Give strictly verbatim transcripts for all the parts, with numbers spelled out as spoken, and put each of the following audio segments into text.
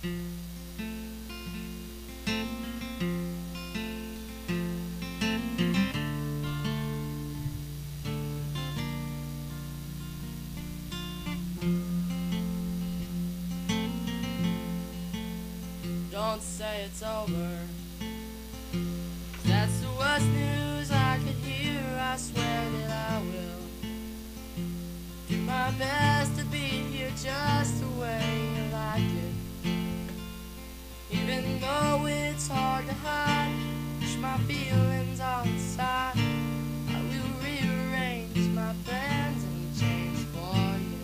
Don't say it's over, that's the worst news I could hear. I swear that I will do my best to be here just the way you like it. Even though it's hard to hide, push my feelings on the side. I will rearrange my plans and change for you.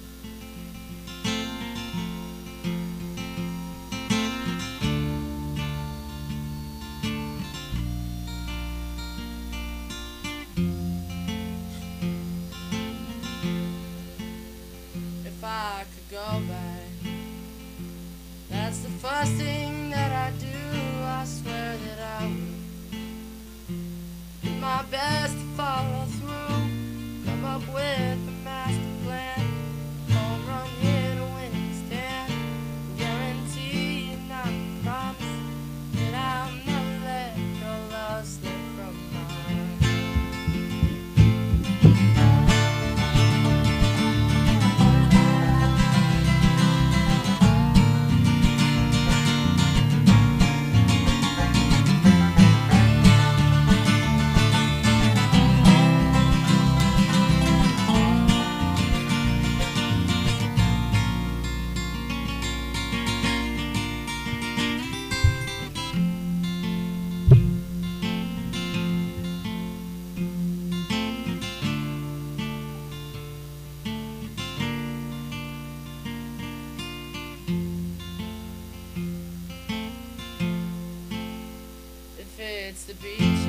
If I could go back, that's the first thing that I do. I swear that I will do my best to follow through, come up with a master plan, home run hit a winning stand, guarantee and not promise that I'll never let your love slip from my heart. If it's the beach